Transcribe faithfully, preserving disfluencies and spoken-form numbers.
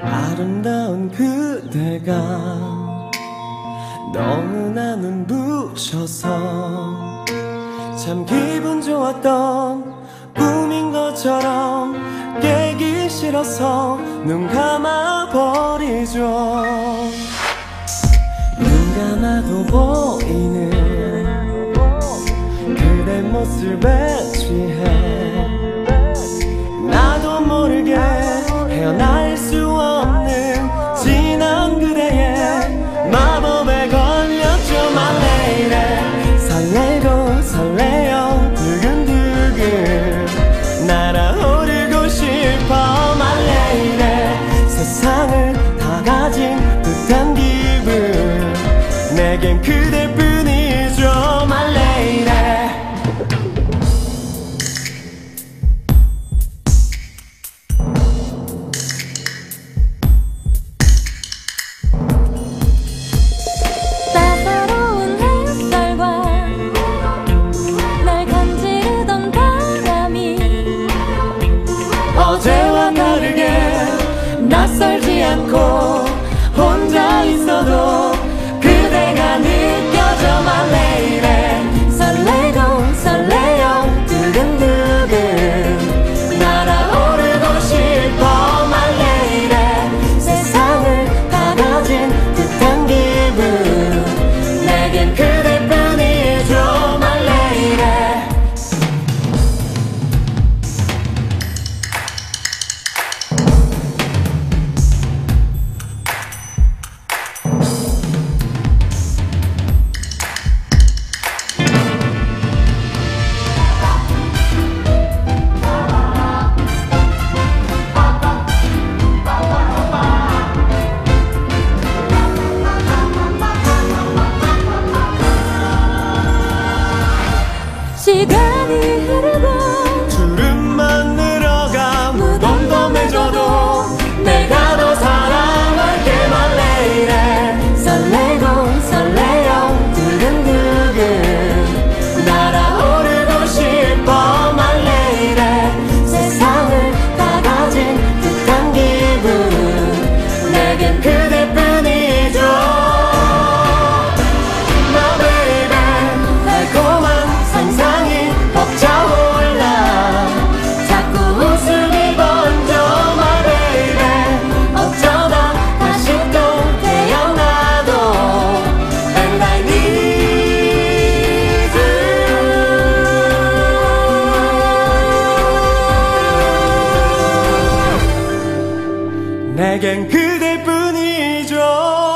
아름다운 그대가 너무나 눈부셔서 참 기분 좋았던 꿈인 것처럼 깨기 싫어서 눈 감아버리죠. 눈 감아도 보이는 그대 모습에 취해 나도 모르게 헤어날 수 없는 진한 그대의 마법에 걸렸죠. My lady 설레고 설레요 두근두근 날아오르고 싶어. My lady 세상을 다 가진 듯한 기분 내겐 그대뿐이죠. My lady 어제와 다르게 낯설지 않고 혼자 있어도 그대가 느껴져. My lady 설레고 설레요 두근두근 날아오르고 싶어. My lady 세상을 다 가진 듯한 기분 내겐 그대뿐이죠. My lady 시간이 흐르고 주름만 늘어가 무덤도 맺어도 내가 더 사랑할게. My lady 설레고 설레요 두근두근 날아오르고 싶어. My lady 세상을 다 가진 듯한 기분 내겐 그대뿐이죠. My baby 달콤한 상상이 벅차올라 자꾸 웃음이 번져. My baby 어쩌다 다시 또 태어나도 And I need you 내겐 그대뿐이죠.